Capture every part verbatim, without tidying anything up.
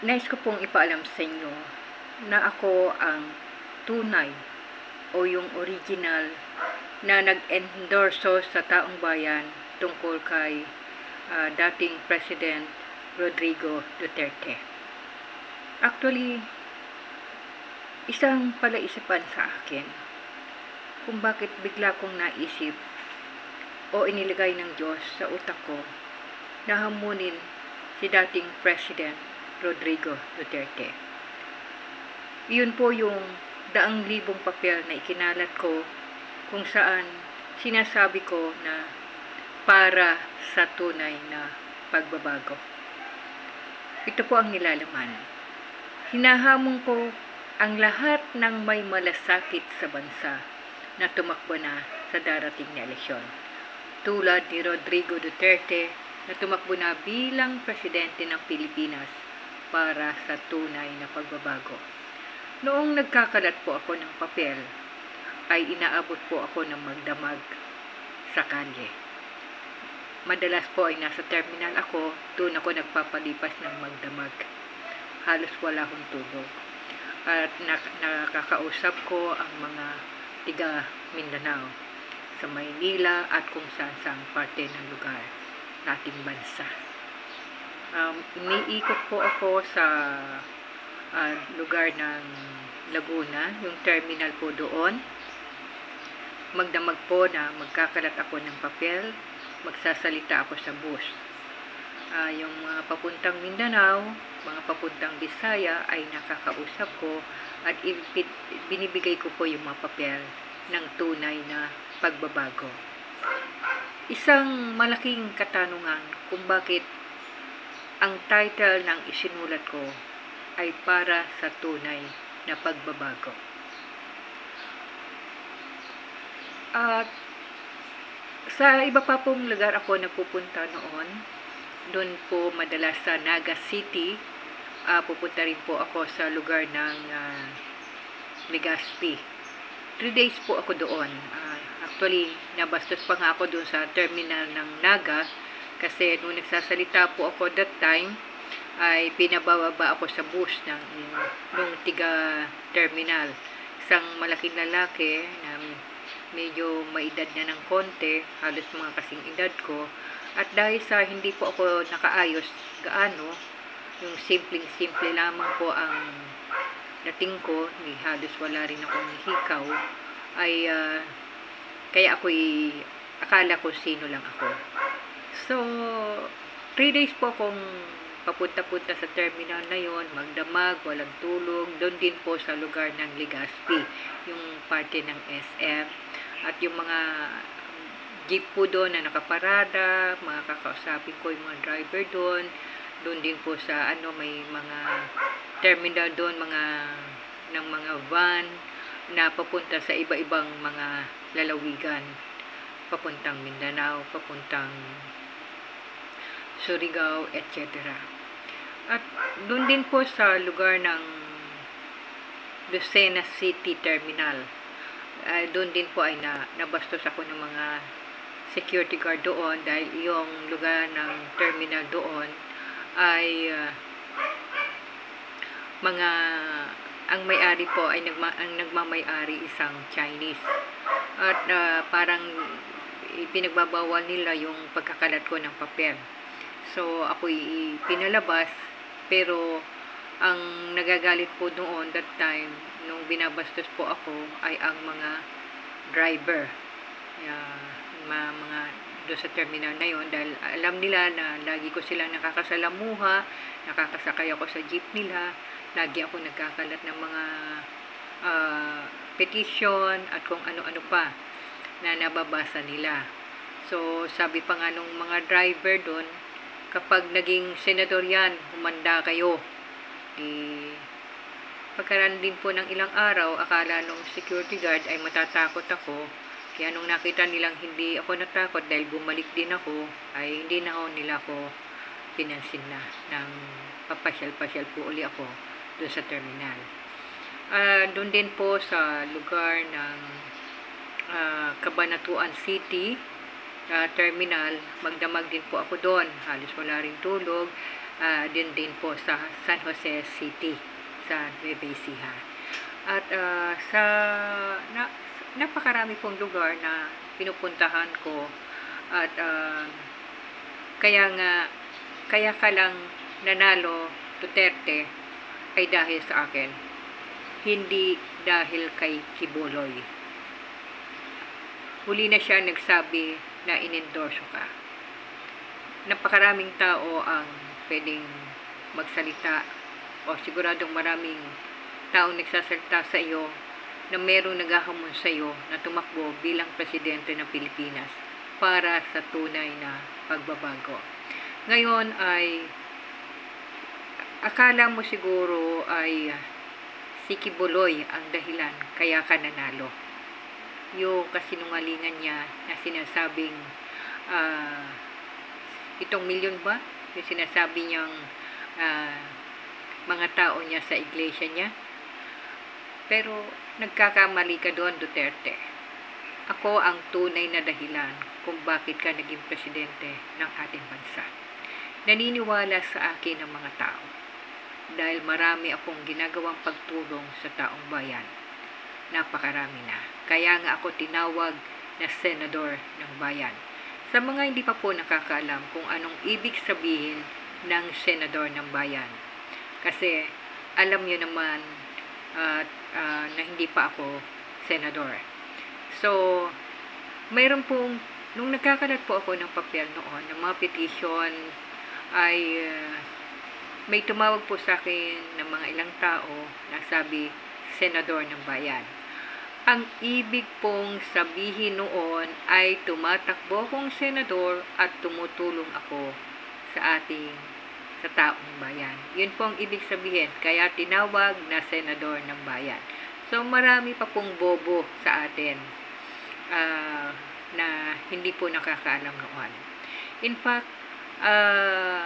Nais ko pong ipaalam sa inyo na ako ang tunay o yung original na nag-endorso sa taong bayan tungkol kay uh, dating President Rodrigo Duterte. Actually, isang palaisipan sa akin kung bakit bigla kong naisip o inilagay ng Diyos sa utak ko na hamunin si dating President Rodrigo Duterte. Iyon po yung daang libong papel na ikinalat ko kung saan sinasabi ko na para sa tunay na pagbabago. Ito po ang nilalaman. Hinahamon ko ang lahat ng may malasakit sa bansa na tumakbo na sa darating na eleksyon. Tulad ni Rodrigo Duterte na tumakbo na bilang presidente ng Pilipinas para sa tunay na pagbabago. Noong nagkakalat po ako ng papel, ay inaabot po ako ng magdamag sa kalye. Madalas po ay nasa terminal ako, doon ako nagpapalipas ng magdamag. Halos wala akong tulog. At nak- nakakausap ko ang mga tiga Mindanao sa Maynila at kung saan-saan parte ng lugar sa ating bansa. Um, iniikot po ako sa uh, lugar ng Laguna, yung terminal po doon. Magdamag po na magkakalat ako ng papel, magsasalita ako sa bus. Uh, yung mga papuntang Mindanao, mga papuntang Bisaya ay nakakausap ko at binibigay ko po yung mga papel ng tunay na pagbabago. Isang malaking katanungan kung bakit ang title ng isinulat ko ay para sa tunay na pagbabago. At sa iba pa pong lugar ako napupunta noon, doon po madalas sa Naga City, uh, pupunta rin po ako sa lugar ng uh, Legazpi. Three days po ako doon. Uh, actually, nabastos pa nga ako doon sa terminal ng Naga kasi nung nagsasalita po ako that time, ay pinabababa ako sa bus ng nung tiga terminal. Isang malaking lalaki na medyo maedad na ng konti, halos mga kasing edad ko. At dahil sa hindi po ako nakaayos gaano, yung simpleng-simple lamang po ang dating ko, ni halos wala rin akong hikaw, ay uh, kaya ako'y akala ko sino lang ako. So, three days po akong papunta-punta sa terminal na yon, magdamag, walang tulog, doon din po sa lugar ng Legazpi, yung parte ng S M, at yung mga jeep po doon na nakaparada, mga kakausapin ko yung mga driver doon, doon din po sa ano, may mga terminal doon, mga ng mga van na papunta sa iba-ibang mga lalawigan, papuntang Mindanao, papuntang Surigao, et cetera. At doon din po sa lugar ng Lucena City Terminal, uh, doon din po ay na, nabastos ako ng mga security guard doon dahil yung lugar ng terminal doon ay uh, mga ang may-ari po ay nagma, ang nagmamay-ari isang Chinese. At uh, parang pinagbabawal nila yung pagkakalat ko ng papel. So, ako'y pinalabas, pero ang nagagalit po noon that time, nung binabastos po ako, ay ang mga driver. Uh, mga, mga doon sa terminal na yon, dahil alam nila na lagi ko silang nakakasalamuha, nakakasakay ako sa jeep nila, lagi ako nagkakalat ng mga uh, petition at kung ano-ano pa na nababasa nila. So, sabi pa nga nung mga driver doon, kapag naging senador yan, humanda kayo. Di, pagkaraan din po ng ilang araw, akala nung security guard ay matatakot ako. Kaya nung nakita nilang hindi ako natakot dahil bumalik din ako, ay hindi na ako nila ako pinansin na ng papasyal-pasyal po uli ako doon sa terminal. Uh, doon din po sa lugar ng uh, Cabanatuan City, sa terminal, magdamag din po ako doon. Halos wala ring tulog. Uh, din din po sa San Jose City, sa Nueva Ecija. At uh, sa na, napakarami pong lugar na pinupuntahan ko. At uh, kaya nga, kaya ka lang nanalo Duterte ay dahil sa akin. Hindi dahil kay Kibuloy. Huli na siya nagsabi na inendorso ka. Napakaraming tao ang pwedeng magsalita o siguradong maraming taong nagsasalita sa iyo na merong naghahamon sa iyo na tumakbo bilang presidente ng Pilipinas para sa tunay na pagbabago. Ngayon ay akala mo siguro ay si Kibuloy ang dahilan kaya ka nanalo. Yung kasinungalingan niya na sinasabing uh, itong milyon ba? Yung sinasabi niyang uh, mga tao niya sa iglesia niya. Pero nagkakamali ka doon, Duterte. Ako ang tunay na dahilan kung bakit ka naging presidente ng ating bansa. Naniniwala sa akin ang mga tao dahil marami akong ginagawang pagtulong sa taong bayan. Napakarami na. Kaya nga ako tinawag na senador ng bayan. Sa mga hindi pa po nakakaalam kung anong ibig sabihin ng senador ng bayan. Kasi alam niyo naman uh, uh, na hindi pa ako senador. So, mayroon pong, nung nagkakalat po ako ng papel noon, ng mga petition, ay uh, may tumawag po sa akin ng mga ilang tao na sabi, senador ng bayan. Ang ibig pong sabihin noon ay tumatakbo akong senador at tumutulong ako sa ating sa taong bayan. Yun po ang ibig sabihin. Kaya tinawag na senador ng bayan. So marami pa pong bobo sa atin uh, na hindi po nakakaalam noon. In fact, uh,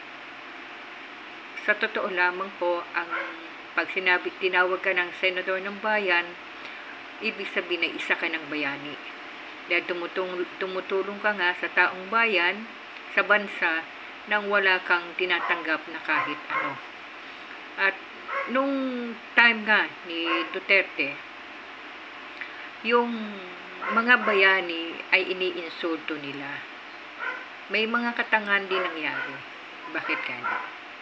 sa totoo lamang po, ang pag sinabi, tinawag ka ng senador ng bayan, ibig sabihin na isa ka ng bayani. Dahil tumutulong, tumutulong ka nga sa taong bayan, sa bansa, nang wala kang tinatanggap na kahit ano. At nung time nga ni Duterte, yung mga bayani ay iniinsulto nila. May mga katangan din nangyari. Bakit kaya?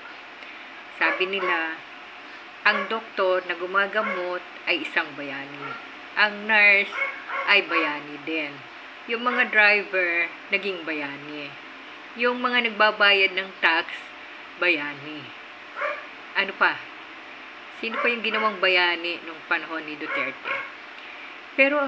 Sabi nila, ang doktor na gumagamot ay isang bayani. Ang nurse ay bayani din. Yung mga driver, naging bayani. Yung mga nagbabayad ng tax, bayani. Ano pa? Sino pa yung ginawang bayani nung panahon ni Duterte? Pero,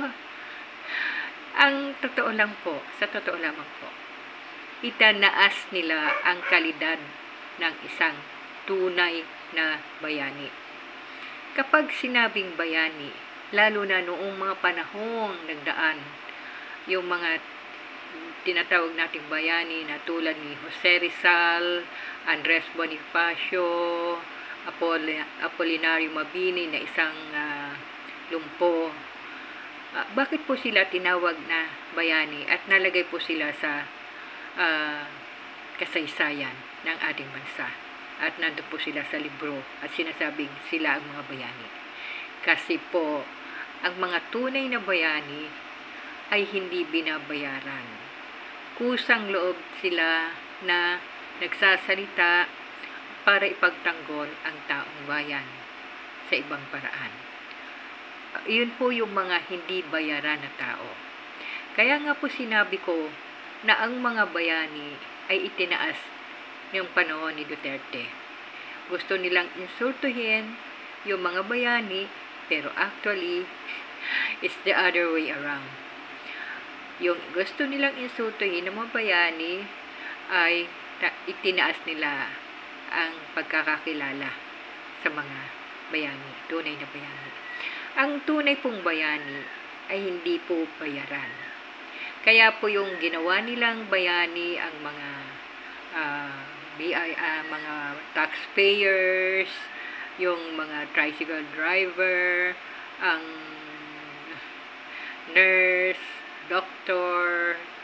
ang totoo lang po, sa totoo lamang po, itanaas nila ang kalidad ng isang tunay na bayani. Kapag sinabing bayani, lalo na noong mga panahong nagdaan, yung mga tinatawag nating bayani na tulad ni Jose Rizal, Andres Bonifacio, Apol Apolinario Mabini na isang uh, lumpo. Uh, bakit po sila tinawag na bayani at nalagay po sila sa uh, kasaysayan ng ating bansa? At nandun po sila sa libro at sinasabing sila ang mga bayani. Kasi po, ang mga tunay na bayani ay hindi binabayaran. Kusang loob sila na nagsasalita para ipagtanggol ang taong bayan sa ibang paraan. Yun po yung mga hindi bayaran na tao. Kaya nga po sinabi ko na ang mga bayani ay itinaas yung panahon ni Duterte. Gusto nilang insultuhin yung mga bayani, pero actually, it's the other way around. Yung gusto nilang insultuhin ng mga bayani ay itinaas nila ang pagkakakilala sa mga bayani, tunay na bayani. Ang tunay pong bayani ay hindi po bayaran. Kaya po yung ginawa nilang bayani ang mga uh, B I, uh, mga taxpayers, yung mga tricycle driver, ang nurse, doctor,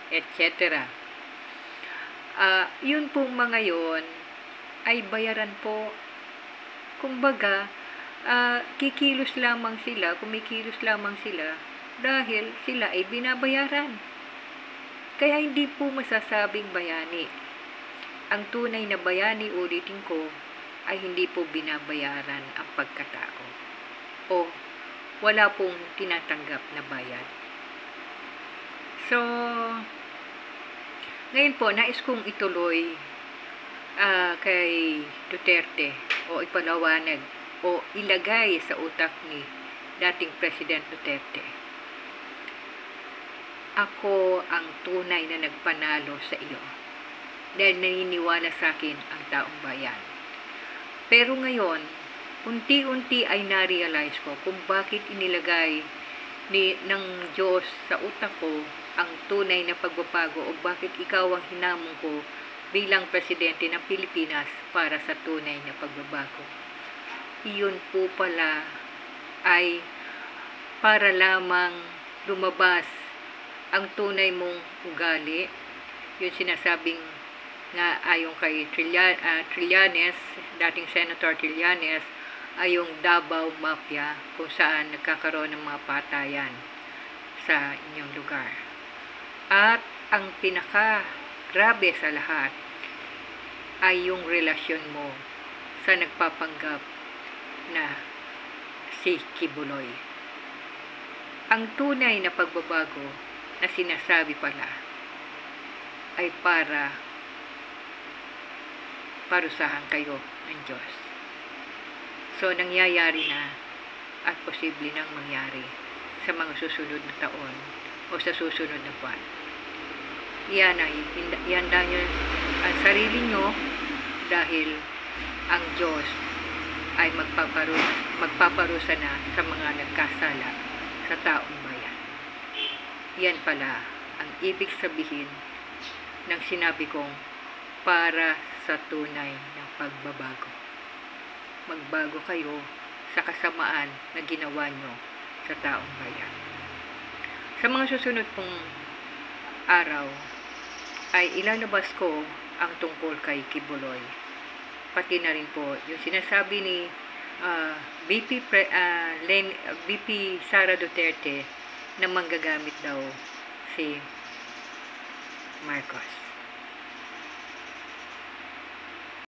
et cetera. Uh, yun pong mga yon ay bayaran po. Kumbaga, uh, kikilos lamang sila, kumikilos lamang sila dahil sila ay binabayaran. Kaya hindi po masasabing bayani. Ang tunay na bayani, ulitin ko, ay hindi po binabayaran ang pagkatao o wala pong tinatanggap na bayad. So, ngayon po, nais kong ituloy uh, kay Duterte o ipalawanag o ilagay sa utak ni dating President Duterte. Ako ang tunay na nagpanalo sa iyo dahil naniniwala sa akin ang taong bayan. Pero ngayon, unti-unti ay na-realize ko kung bakit inilagay ni, ng Diyos sa utak ko ang tunay na pagbabago o bakit ikaw ang hinamon ko bilang Presidente ng Pilipinas para sa tunay na pagbabago. Iyon po pala ay para lamang lumabas ang tunay mong ugali, yung sinasabing nga ayon kay Trillan, uh, Trillanes, dating Senator Trillanes, ay yung Davao Mafia kung saan nagkakaroon ng mga patayan sa inyong lugar. At ang pinaka-grabe sa lahat ay yung relasyon mo sa nagpapanggap na si Kibuloy. Ang tunay na pagbabago na sinasabi pala ay para parusahan kayo ng Diyos. So, nangyayari na at posible nang mangyari sa mga susunod na taon o sa susunod na buwan. Yan ay, ihanda nyo ang sarili nyo dahil ang Diyos ay magpaparusa, magpaparusa na sa mga nagkasala sa taong bayan. Yan pala ang ibig sabihin ng sinabi kong para sa tunay na pagbabago. Magbago kayo sa kasamaan na ginawa nyo sa taong bayan. Sa mga susunod pong araw, ay ilalabas ko ang tungkol kay Kibuloy. Pati na rin po yung sinasabi ni uh, V P Pre, uh, Len, uh, V P Sara Duterte na manggagamit daw si Marcos.